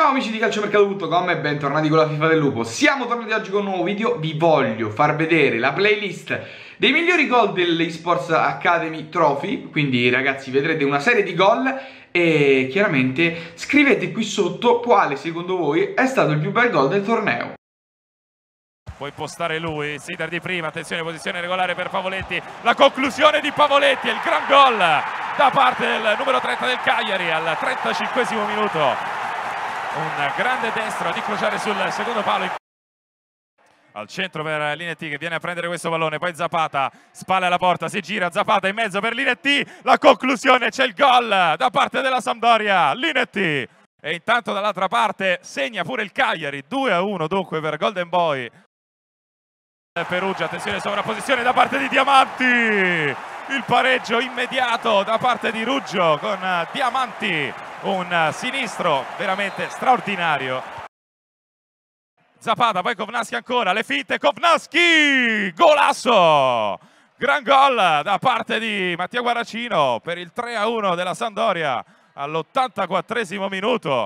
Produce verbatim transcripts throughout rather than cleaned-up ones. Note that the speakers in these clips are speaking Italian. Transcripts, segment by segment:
Ciao amici di calciomercato punto com e bentornati con la FIFA del Lupo. Siamo tornati oggi con un nuovo video. Vi voglio far vedere la playlist dei migliori gol dell'Esports Academy Trophy. Quindi ragazzi vedrete una serie di gol e chiaramente scrivete qui sotto quale secondo voi è stato il più bel gol del torneo. Può impostare lui, Sider di prima, attenzione, posizione regolare per Pavoletti, la conclusione di Pavoletti, il gran gol da parte del numero trenta del Cagliari al trentacinquesimo minuto. Un grande destro ad incrociare sul secondo palo. Al centro per Linetti che viene a prendere questo pallone, poi Zapata, spalle alla porta, si gira, Zapata in mezzo per Linetti, la conclusione, c'è il gol da parte della Sampdoria, Linetti. E intanto dall'altra parte segna pure il Cagliari, due a uno dunque per Golden Boy. Perugia, attenzione, sovrapposizione da parte di Diamanti, il pareggio immediato da parte di Ruggio con Diamanti, un sinistro veramente straordinario. Zapata, poi Kovnatski ancora, le finte, Kovnatski, golasso, gran gol da parte di Mattia Guaracino per il tre a uno della Sampdoria all'ottantaquattresimo minuto.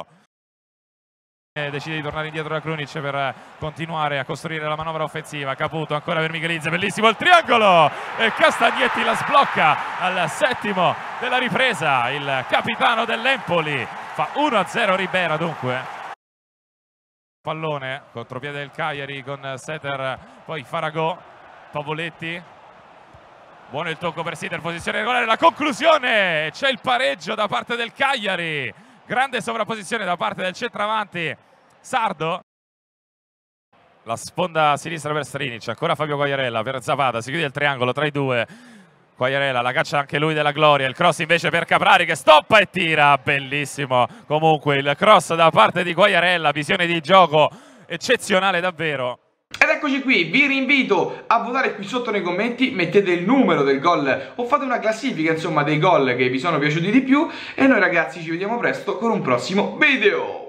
Decide di tornare indietro da Krunic per continuare a costruire la manovra offensiva. Caputo ancora per Michelizze, bellissimo il triangolo e Castagnetti la sblocca al settimo della ripresa. Il capitano dell'Empoli fa uno a zero Ribera dunque. Pallone, contropiede del Cagliari con Setter, poi Faragò, Pavoletti. Buono il tocco per Sider, posizione regolare, la conclusione, c'è il pareggio da parte del Cagliari. Grande sovrapposizione da parte del centravanti Sardo. La sponda sinistra per Strinic, ancora Fabio Quagliarella per Zapata, si chiude il triangolo tra i due. Quagliarella, la caccia anche lui della gloria, il cross invece per Caprari che stoppa e tira, bellissimo. Comunque il cross da parte di Quagliarella, visione di gioco eccezionale davvero. Ed eccoci qui, vi rinvito a votare qui sotto nei commenti, mettete il numero del gol o fate una classifica insomma dei gol che vi sono piaciuti di più e noi ragazzi ci vediamo presto con un prossimo video.